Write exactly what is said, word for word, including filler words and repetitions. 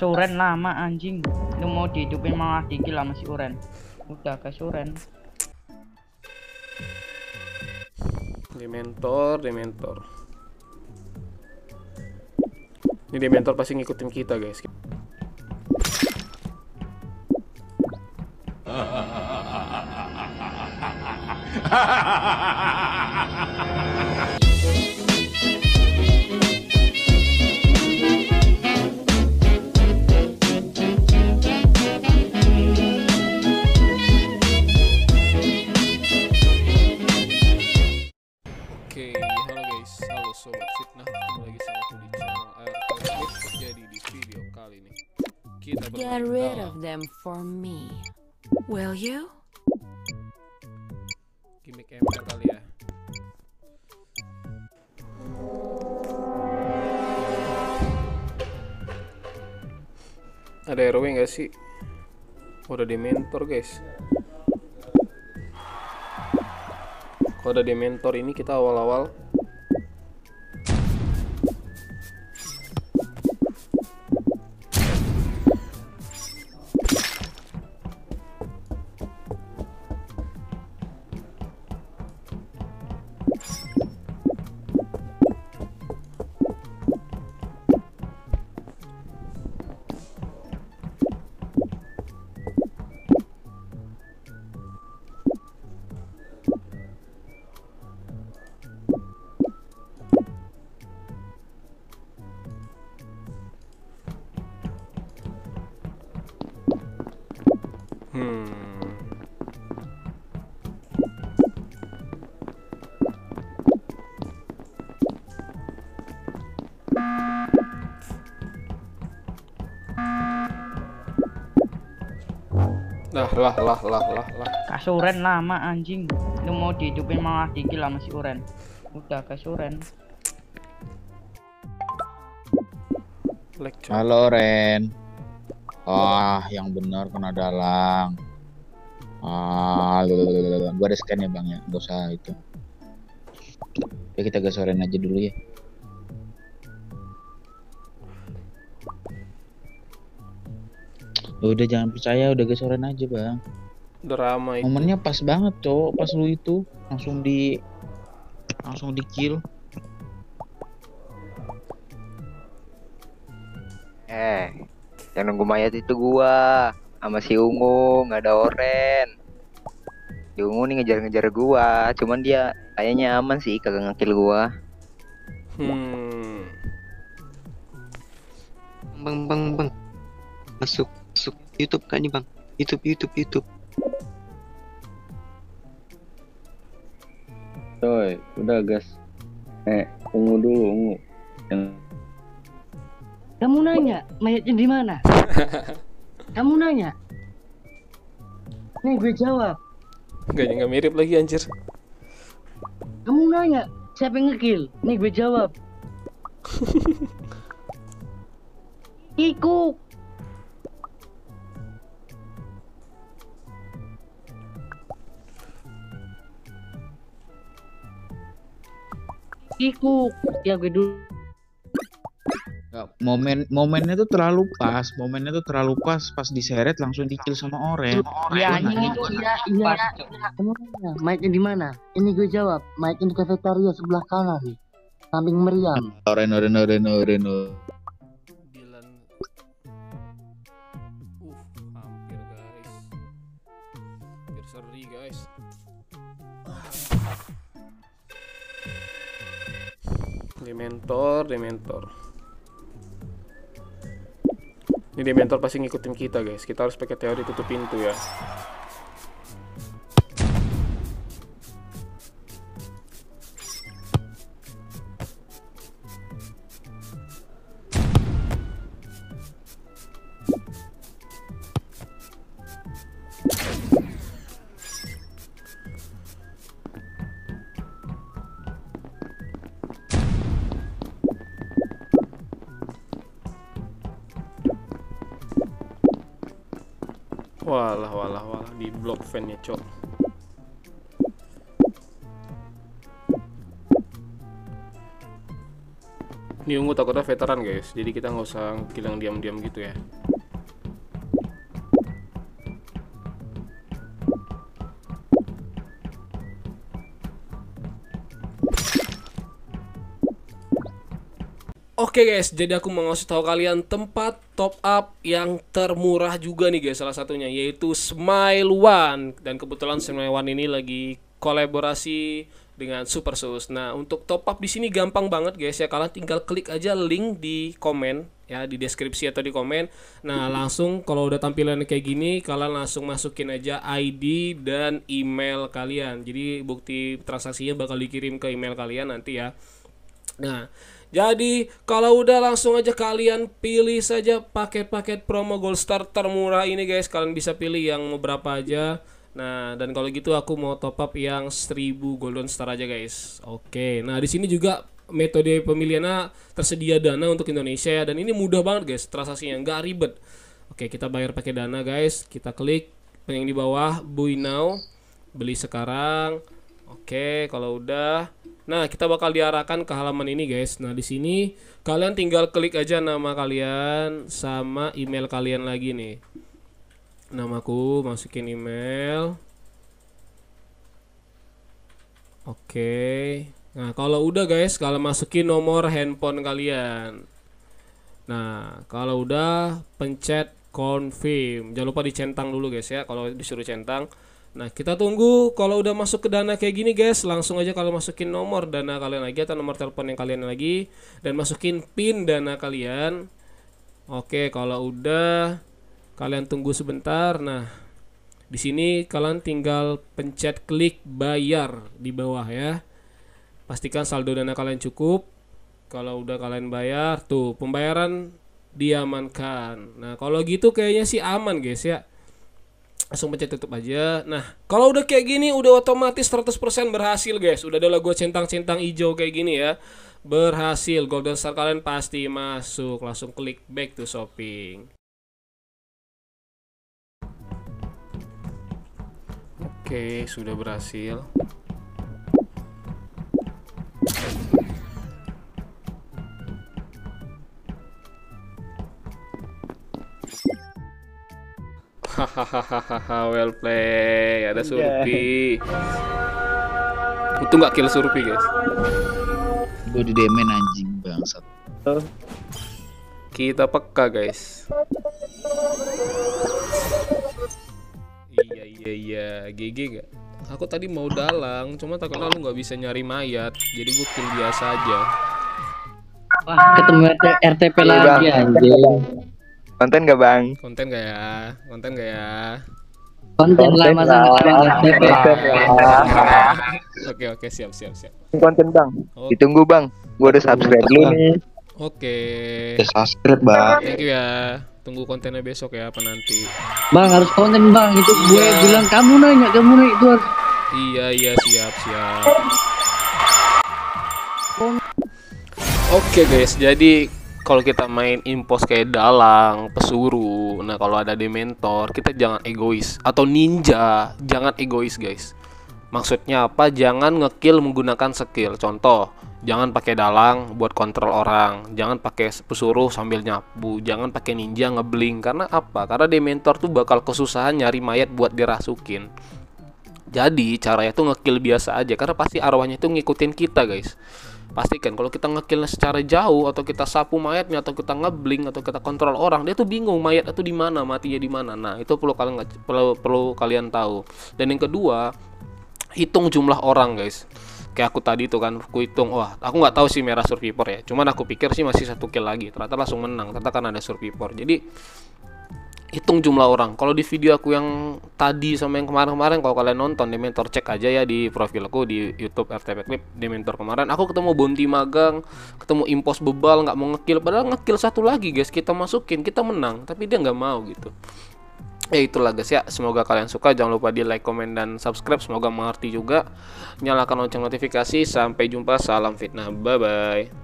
Kasuren lama anjing. Lu mau dihidupin malah dikil sama si Uren. Udah kasuren. Dementor, Dementor. Ini Dementor pasti ngikutin kita, guys. Oke, halo guys, halo sobat fitnah, ketemu lagi sama aku di channel Air Clip. Jadi di video kali ini kita Get bermain rid dalam of them for me, will you? gimmick M R kali ya. Ada R W nggak sih? Oh, ada Dementor guys. Kalau ada Dementor ini kita awal-awal Hmm. Lah lah lah lah lah lah. Kasuren lama anjing. Lu mau dihidupin malah dikil sama si Uren. Udah kasuren. Lecture. Halo Ren. Ah, yang benar kena dalang. Ah, gua ada scan ya bang ya, nggak usah itu. Ya kita gas Ren aja dulu ya. Udah jangan percaya, udah gas Ren aja bang. Drama itu. Momennya pas banget cowok, pas lu itu langsung di langsung di kill. Eh, yang nunggu mayat itu gua sama si Ungu, nggak ada Oren. Si Ungu nih ngejar-ngejar gua, cuman dia kayaknya aman sih, kagak ngekill gua. Hmm. Bang, bang, bang, masuk, masuk YouTube kan nih bang, YouTube, YouTube, YouTube. Coy, udah gas. Eh, Ungu dulu, Ungu. Yang Kamu nanya mayatnya di mana? Kamu nanya. Nih gue jawab. Gak, nggak mirip lagi anjir. Kamu nanya siapa yang ngekill? Nih gue jawab. Iku. Iku. Ya gue dulu. Nggak, momen momennya tuh terlalu pas, momennya tuh terlalu pas pas diseret langsung di kill sama Oren. Iya anjing itu iya iya. Kamu nanya mayatnya di mana? Ini gue jawab. Mayatnya di kafetaria sebelah kanan nih. Samping meriam. Oren Oren Oren Oren. Dilan. Uh, hampir guys. Hampir seri guys. Dementor, Dementor. Ini Dementor pasti ngikutin kita guys. Kita harus pakai teori tutup pintu ya. Walah, walah, walah, di blok fan-nya, cok. Ini ungu takutnya veteran guys, jadi kita nggak usah kill yang diam-diam gitu ya. Oke guys, jadi aku mau ngasih tahu kalian tempat top up yang termurah juga nih guys, salah satunya yaitu Smile One. Dan kebetulan Smile One ini lagi kolaborasi dengan Supersus. Nah, untuk top up di sini gampang banget guys ya. Kalian tinggal klik aja link di komen ya, di deskripsi atau di komen. Nah, langsung kalau udah tampilan kayak gini, kalian langsung masukin aja I D dan email kalian. Jadi bukti transaksinya bakal dikirim ke email kalian nanti ya. Nah, jadi kalau udah langsung aja kalian pilih saja paket-paket promo Gold Star termurah ini guys. Kalian bisa pilih yang beberapa aja. Nah, dan kalau gitu aku mau top up yang seribu Golden Star aja guys. Oke. Nah, di sini juga metode pemilihannya tersedia Dana untuk Indonesia ya, dan ini mudah banget guys transaksinya, nggak ribet. Oke, kita bayar pakai Dana guys. Kita klik yang di bawah buy now, beli sekarang. Oke, kalau udah, nah kita bakal diarahkan ke halaman ini guys. Nah, di sini kalian tinggal klik aja nama kalian sama email kalian lagi nih. Namaku, masukin email. Oke. Nah, kalau udah guys, kalian masukin nomor handphone kalian. Nah, kalau udah pencet confirm. Jangan lupa dicentang dulu guys ya, kalau disuruh centang. Nah, kita tunggu. Kalau udah masuk ke Dana kayak gini guys, langsung aja kalau masukin nomor Dana kalian lagi atau nomor telepon yang kalian lagi, dan masukin pin Dana kalian. Oke, kalau udah kalian tunggu sebentar. Nah, di sini kalian tinggal pencet klik bayar di bawah ya. Pastikan saldo Dana kalian cukup. Kalau udah kalian bayar, tuh pembayaran diamankan. Nah, kalau gitu kayaknya sih aman guys ya. Langsung pencet tutup aja. Nah, kalau udah kayak gini udah otomatis seratus persen berhasil guys. Udah ada logo centang-centang hijau kayak gini ya. Berhasil, Golden Star kalian pasti masuk. Langsung klik back to shopping. Oke, sudah berhasil. Hahaha, well play. Ada Surpi. Untung nggak kill Surpi guys. Gue di demen anjing bangsat. Kita peka guys. Iya iya iya, G G gak? Aku tadi mau dalang, cuma takutnya lu nggak bisa nyari mayat, jadi gue kill biasa aja. Wah, ketemu R T P lagi anjing. Konten gak bang? Konten gak ya? Konten gak ya? Konten lah masa nggak ada R T P. Oke oke, siap siap siap. Konten bang. Oke. Ditunggu bang. Gua udah subscribe dulu nih. Oke. Ya, subscribe bang. Thank you ya. Tunggu kontennya besok ya, apa nanti? Bang harus konten bang. Itu gue bilang kamu nanya, kamu nanya itu harus. Iya iya, siap siap. Oke guys, jadi kalau kita main impos kayak dalang, pesuru, nah kalau ada dementor, kita jangan egois. Atau ninja, jangan egois guys. Maksudnya apa? Jangan ngekill menggunakan skill. Contoh, jangan pakai dalang buat kontrol orang, jangan pakai pesuru sambil nyapu, jangan pakai ninja ngebling. Karena apa? Karena dementor tuh bakal kesusahan nyari mayat buat dirasukin. Jadi caranya tuh ngekill biasa aja, karena pasti arwahnya tuh ngikutin kita guys. Pastikan kalau kita ngekillnya secara jauh, atau kita sapu mayatnya, atau kita ngebling, atau kita kontrol orang, dia tuh bingung mayat itu di mana, matinya di mana. Nah, itu perlu kalian perlu, perlu kalian tahu. Dan yang kedua, hitung jumlah orang guys. Kayak aku tadi tuh kan, aku hitung, wah aku nggak tahu sih merah survivor ya. Cuman aku pikir sih masih satu kill lagi. Ternyata langsung menang. Ternyata kan ada survivor. Jadi hitung jumlah orang. Kalau di video aku yang tadi sama yang kemarin-kemarin, kalau kalian nonton Dementor, cek aja ya di profilku di YouTube R T P Clip Dementor kemarin. Aku ketemu bounty magang, ketemu impos bebal nggak mau ngekill, padahal ngekill satu lagi guys, kita masukin, kita menang, tapi dia nggak mau gitu. Ya itulah guys ya, semoga kalian suka. Jangan lupa di like, komen, dan subscribe. Semoga mengerti juga. Nyalakan lonceng notifikasi. Sampai jumpa, salam fitnah, bye bye.